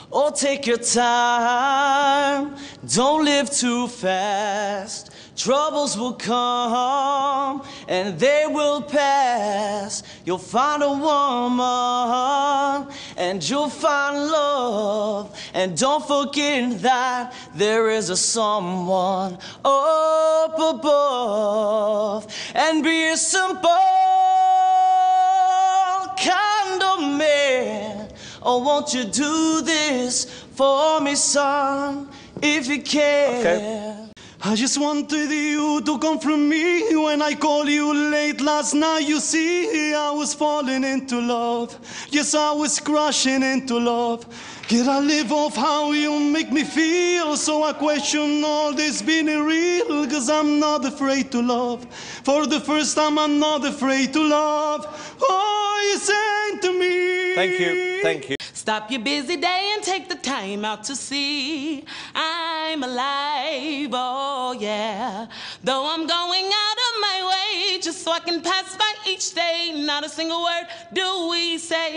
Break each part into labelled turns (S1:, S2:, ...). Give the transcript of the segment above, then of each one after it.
S1: Oh, take your time, don't live too fast. Troubles will come and they will pass. You'll find a woman and you'll find love. And don't forget that there is a someone up above. And be a simple kind of man. Oh, won't you do this for me, son, if you can?
S2: Okay.
S3: I just wanted you to comfort me when I called you late last night. You see, I was falling into love. Yes, I was crashing into love. Can I live off how you make me feel? So I question all this being real. Cause I'm not afraid to love. For the first time, I'm not afraid to love. Oh, you sang to me.
S2: Thank you, thank you.
S4: Stop your busy day and take the time out to see I'm alive, oh yeah. Though I'm going out of my way just so I can pass by each day, not a single word do we say.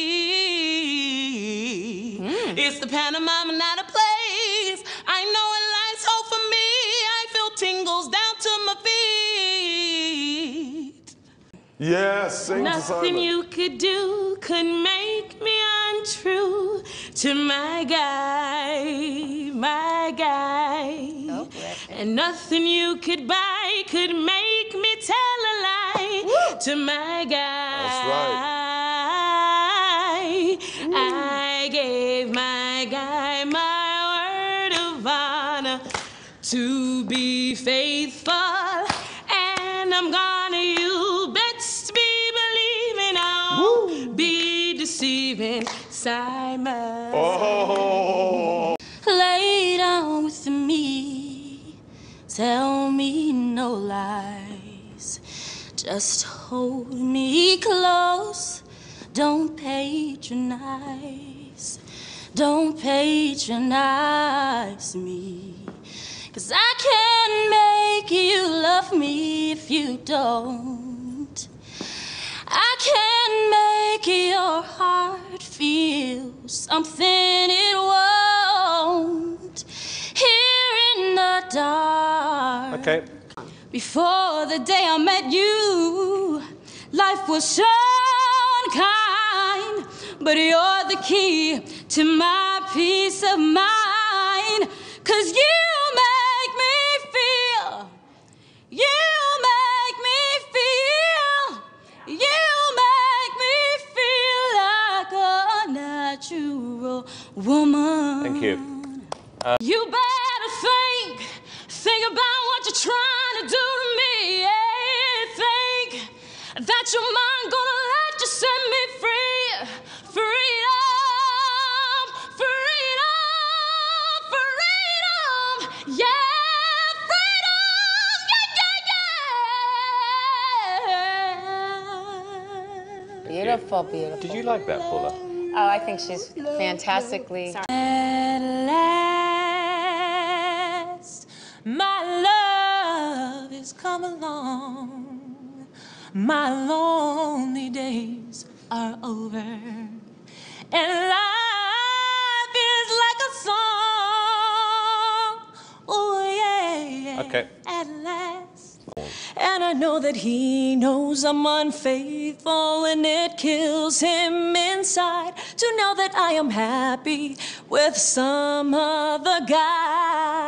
S4: It's the pantomime, not a place. I know it lies hope for me. I feel tingles down to my feet.
S2: Yes, sing to
S4: Nothing
S2: Simon.
S4: you could do could make me untrue to my guy, my guy.
S5: Oh,
S4: and nothing you could buy could make me tell a lie to my guy.
S2: That's right.
S4: I gave my guy my word of honor to be faithful, and I'm gonna, you best be believing I'll be deceiving Simon.
S2: Oh.
S4: Lay down with me, tell me no lies, just hold me close, don't patronize, don't patronize me. Cause I can't make you love me if you don't. I can't make your heart feel something it won't. Here in the dark.
S2: Okay.
S4: Before the day I met you, life was so unkind. But you're the key to my peace of mind. Cause you make me feel, you make me feel, you make me feel like a natural woman.
S2: Thank you.
S4: You better think about what you're trying to do to me. Yeah, think that your mind gonna let you set me free. Freedom, freedom, freedom. Yeah, freedom. Yeah, yeah, yeah.
S5: Beautiful, beautiful.
S2: Did you like that, Paula?
S5: Oh, I think she's fantastically.
S4: At last, my love has come along. My lonely days are over, and life is like a song. Oh yeah,
S2: Okay.
S4: at last. And I know that he knows I'm unfaithful, and it kills him inside to know that I am happy with some other guy.